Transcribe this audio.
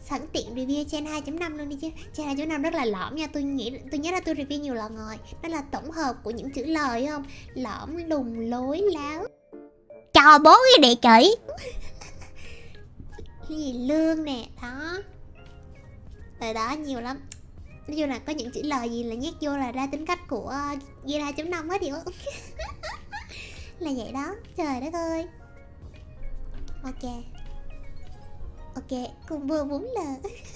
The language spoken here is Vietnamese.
Sẵn tiện review Gen 2.5 luôn đi chứ. Gen 2.5 rất là lõm nha. Tôi nhớ là tôi review nhiều lần rồi. Nó là tổng hợp của những chữ lời không? Lõm, lùng, lối, láo. Cho bố cái địa chỉ. Cái gì lương nè. Đó. Rồi đó nhiều lắm. Nói chung là có những chữ lời gì là nhét vô là ra tính cách của Gen 2.5 hết hiểu không? Là vậy đó. Trời đất ơi. Ok. Ok, cùng vừa 4 lần.